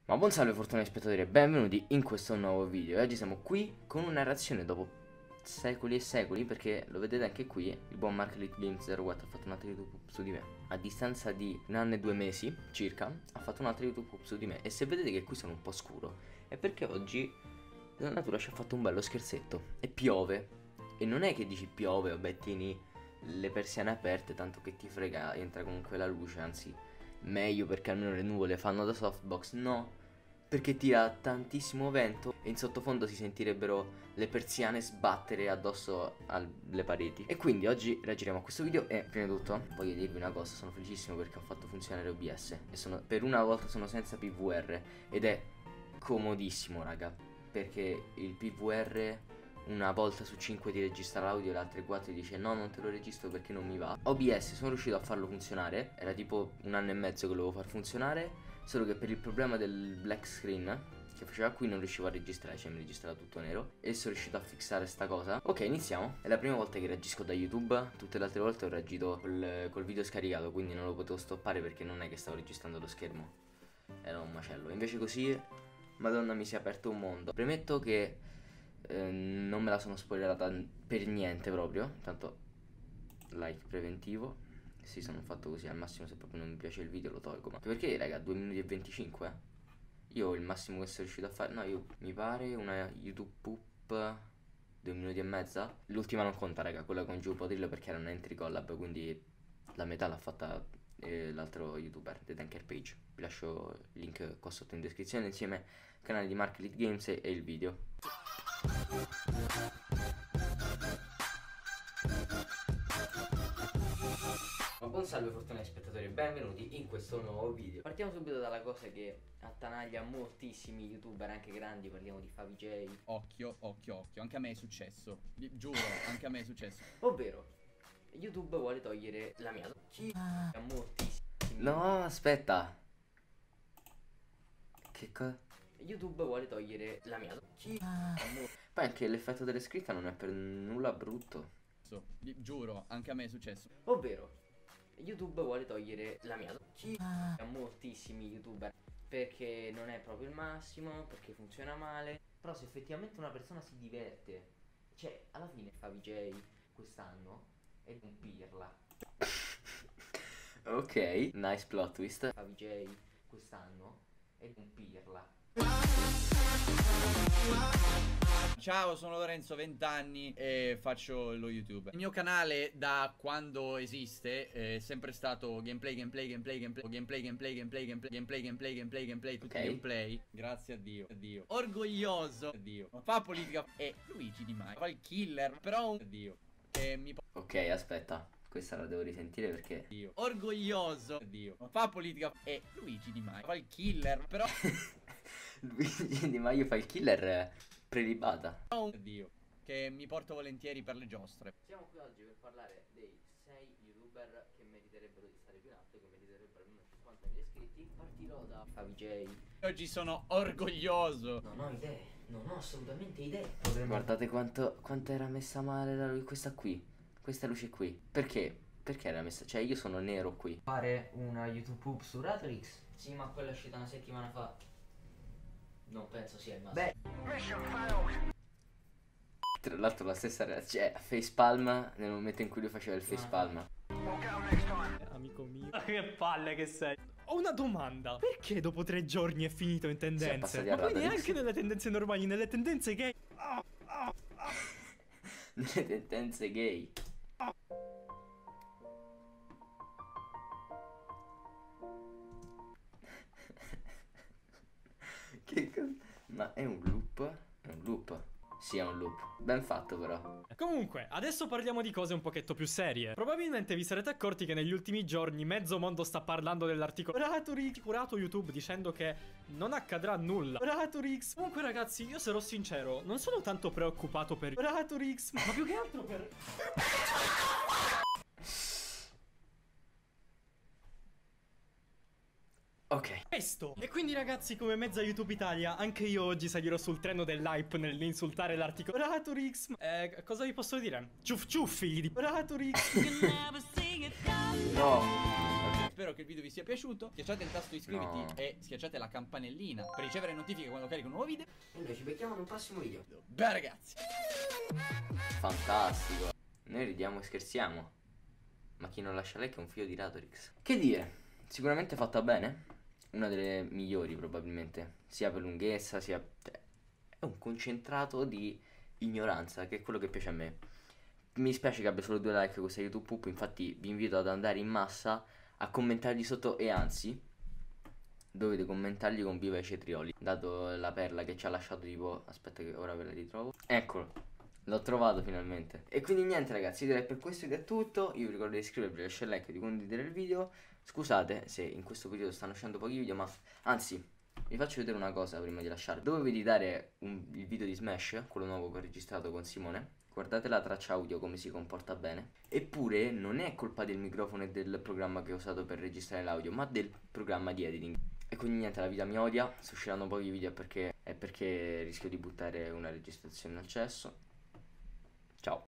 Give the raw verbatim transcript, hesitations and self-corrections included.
Ma buon salve fortunati spettatori e benvenuti in questo nuovo video. E oggi siamo qui con una reazione dopo secoli e secoli, perché lo vedete anche qui, il buon Marklit Games zero quattro ha fatto un altro YouTube su di me. A distanza di un anno e due mesi circa ha fatto un altro YouTube su di me. E se vedete che qui sono un po' scuro è perché oggi la natura ci ha fatto un bello scherzetto e piove. E non è che dici piove, vabbè, tieni le persiane aperte tanto che ti frega, entra comunque la luce, anzi meglio perché almeno le nuvole fanno da softbox. No, perché tira tantissimo vento e in sottofondo si sentirebbero le persiane sbattere addosso alle pareti. E quindi oggi reagiremo a questo video e prima di tutto voglio dirvi una cosa: sono felicissimo perché ho fatto funzionare O B S e sono, per una volta sono senza P V R ed è comodissimo, raga, perché il P V R una volta su cinque ti registra l'audio e le altre quattro ti dice no, non te lo registro perché non mi va. O B S sono riuscito a farlo funzionare, era tipo un anno e mezzo che lo volevo far funzionare, solo che per il problema del black screen che faceva qui non riuscivo a registrare, cioè mi registrava tutto nero, e sono riuscito a fissare sta cosa. Ok, iniziamo. È la prima volta che reagisco da YouTube, tutte le altre volte ho reagito col, col video scaricato, quindi non lo potevo stoppare perché non è che stavo registrando lo schermo, era un macello. Invece così, madonna, mi si è aperto un mondo. Premetto che eh, non me la sono spoilerata per niente proprio, tanto like preventivo. Sì, sono fatto così, al massimo se proprio non mi piace il video lo tolgo. Ma anche perché, raga, due minuti e venticinque? Io il massimo che sono riuscito a fare, no, io mi pare una YouTube Poop due minuti e mezza. L'ultima non conta, raga, quella con Giù Podrillo perché era un entry collab, quindi la metà l'ha fatta eh, l'altro youtuber, The Tanker Page. Vi lascio il link qua sotto in descrizione insieme al canale di Marklit Games e, e il video. Ma buon salve fortunati spettatori e benvenuti in questo nuovo video. Partiamo subito dalla cosa che attanaglia moltissimi youtuber, anche grandi. Parliamo di Favij. Occhio, occhio, occhio, anche a me è successo. Gi- Giuro, anche a me è successo. Ovvero, YouTube vuole togliere la mia. A moltissimi. No, aspetta. Che cosa? YouTube vuole togliere la mia. Poi anche l'effetto delle scritte non è per nulla brutto. So, gi- giuro, anche a me è successo. Ovvero, YouTube vuole togliere la mia. A moltissimi youtuber perché non è proprio il massimo, perché funziona male. Però se effettivamente una persona si diverte, cioè alla fine Favij quest'anno è un pirla. Ok, nice plot twist. Favij quest'anno è un pirla. Ciao, sono Lorenzo, venti anni e faccio lo YouTube. Il mio canale da quando esiste è sempre stato gameplay, gameplay, gameplay, gameplay, gameplay, gameplay, gameplay, gameplay, gameplay, gameplay, gameplay, gameplay, tutti Ok. gameplay. Grazie a Dio, a Dio. Orgoglioso, a Dio. Non fa politica e Luigi Di Maio fa il killer, però un Dio che mi po- Ok, aspetta, questa la devo risentire perché Dio. Orgoglioso, a Dio. Non fa politica e Luigi Di Maio fa il killer, però Luigi Di Maio fa il killer prelibata. un Dio che mi porto volentieri per le giostre. Siamo qui oggi per parlare dei sei youtuber che meriterebbero di stare più in alto, che meriterebbero almeno cinquantamila iscritti. Partirò da Favij. Oggi sono orgoglioso. Non ho idee, non ho assolutamente idee. Guardate quanto, quanto era messa male la luce, questa qui, questa luce qui. Perché? Perché era messa, cioè io sono nero qui. Fare una YouTube Poop su Ratrix? Sì, ma quella è uscita una settimana fa. Non penso sia il massimo. Beh, tra l'altro la stessa reazione, cioè facepalm nel momento in cui lui faceva il facepalm. Amico mio, ma che palle che sei. Ho una domanda. Perché dopo tre giorni è finito in tendenze? passati a Ma poi Radar neanche X. nelle tendenze normali, nelle tendenze gay. Nelle tendenze gay. Che cosa? Ma è un loop? È un loop? Sì, è un loop. Ben fatto però. Comunque, adesso parliamo di cose un pochetto più serie. Probabilmente vi sarete accorti che negli ultimi giorni mezzo mondo sta parlando dell'articolo Raturix, curato YouTube, dicendo che non accadrà nulla. Raturix. Comunque ragazzi, io sarò sincero, non sono tanto preoccupato per Raturix, ma più che altro per... Ok. questo. E quindi ragazzi, come mezza YouTube Italia, anche io oggi salirò sul treno dell'hype nell'insultare l'articolo Raturix. Eh, cosa vi posso dire? Ciuff ciuff, figli di Raturix. No. Ok. spero che il video vi sia piaciuto. Schiacciate il tasto iscriviti No. e schiacciate la campanellina per ricevere notifiche quando carico un nuovo video. E noi ci becchiamo in un prossimo video. Beh ragazzi, Fantastico. Noi ridiamo e scherziamo. Ma chi non lascia like è un figlio di Ratorix. Che dire, sicuramente fatta bene. Una delle migliori probabilmente. Sia per lunghezza, sia... cioè, è un concentrato di ignoranza, che è quello che piace a me. Mi spiace che abbia solo due like questa YouTube Pup. Infatti vi invito ad andare in massa a commentargli sotto. E anzi, dovete commentargli con viva i cetrioli, dato la perla che ci ha lasciato tipo... Aspetta che ora ve la ritrovo. Eccolo. L'ho trovato finalmente. E quindi niente ragazzi, direi per questo ed è tutto. Io vi ricordo di iscrivervi, lasciare like e di condividere il video. Scusate se in questo periodo stanno uscendo pochi video, ma anzi vi faccio vedere una cosa prima di lasciare. Dovevo editare un, il video di Smash, quello nuovo che ho registrato con Simone. Guardate la traccia audio come si comporta bene. Eppure non è colpa del microfono e del programma che ho usato per registrare l'audio, ma del programma di editing. E quindi niente, la vita mi odia. Sto usciranno pochi video perché è perché rischio di buttare una registrazione al cesso. Ciao.